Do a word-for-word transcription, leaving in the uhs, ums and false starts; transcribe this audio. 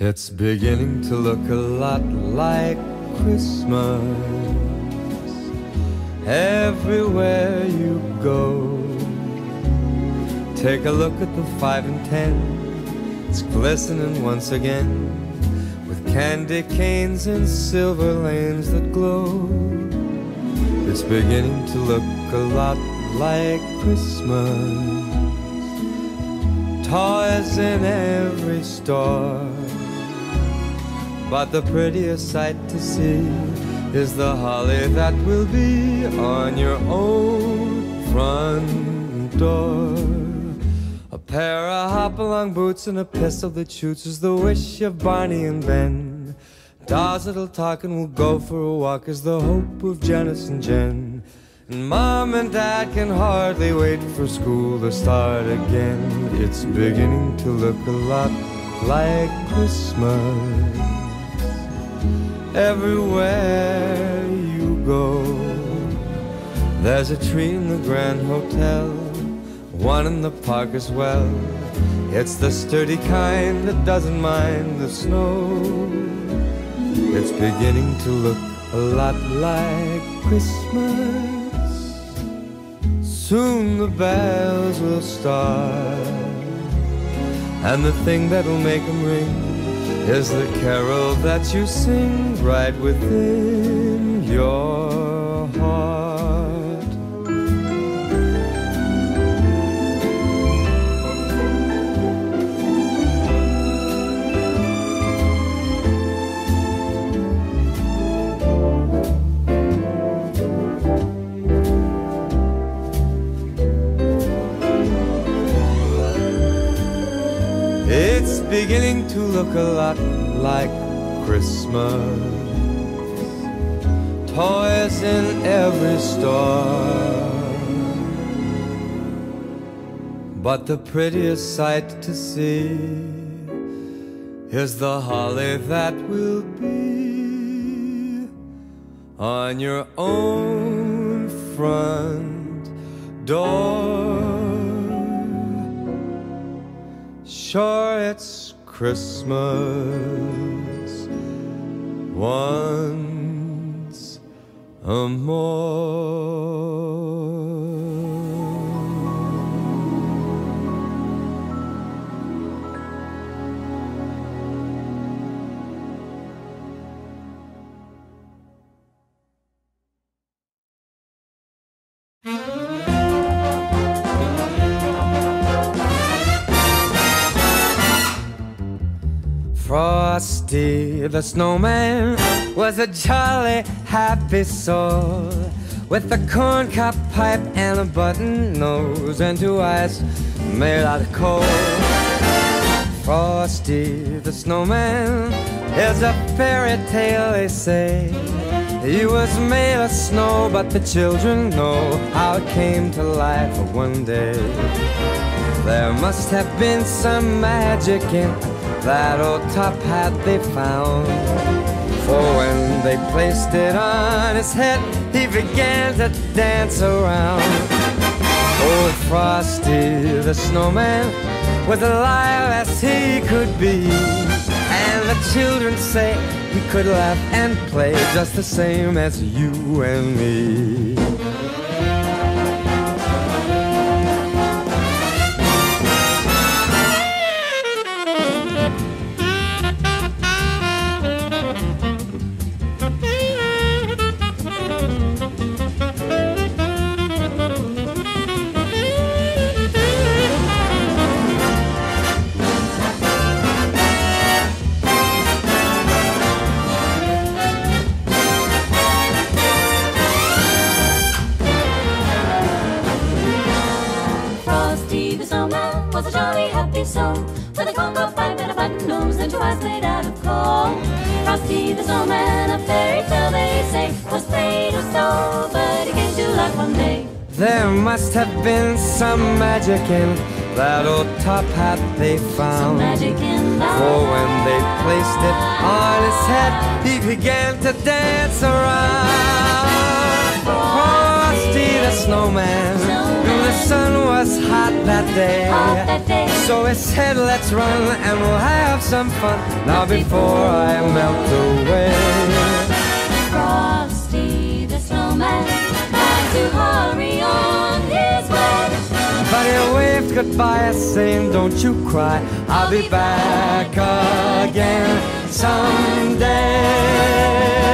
It's beginning to look a lot like Christmas everywhere you go. Take a look at the five and ten, it's glistening once again with candy canes and silver lanes that glow. It's beginning to look a lot like Christmas. Toys in every store, but the prettiest sight to see is the holly that will be on your own front door. A pair of hop-along boots and a pistol that shoots is the wish of Barney and Ben. Dolls that'll talk and will go for a walk is the hope of Janice and Jen. And Mom and Dad can hardly wait for school to start again. It's beginning to look a lot like Christmas everywhere you go. There's a tree in the Grand Hotel, one in the park as well. It's the sturdy kind that doesn't mind the snow. It's beginning to look a lot like Christmas. Soon the bells will start, and the thing that'll make them ring is the carol that you sing right within your heart. It's beginning to look a lot like Christmas. Toys in every store, but the prettiest sight to see is the holly that will be on your own front door. Sure, it's Christmas once a more. Frosty the Snowman was a jolly, happy soul, with a corncob pipe and a button nose and two eyes made out of coal. Frosty the Snowman is a fairy tale, they say. He was made of snow, but the children know how it came to life one day. There must have been some magic in that old top hat they found, for when they placed it on his head, he began to dance around. Old Frosty the Snowman was alive as he could be, and the children say he could laugh and play just the same as you and me. Was a jolly happy soul, with a corncob pipe and a button nose and two eyes made out of coal. Frosty the Snowman, a fairy tale they say, was made of snow, but he came to life one day. There must have been some magic in that old top hat they found, some magic in that. For when they placed it on his head, he began to dance around. Frosty the Snowman, Snowman. The sun was was hot that day. Hot that day. So he said, let's run and we'll have some fun now before I melt away. Frosty the snowman had to hurry on his way. But he waved goodbye saying, don't you cry, I'll be back again someday.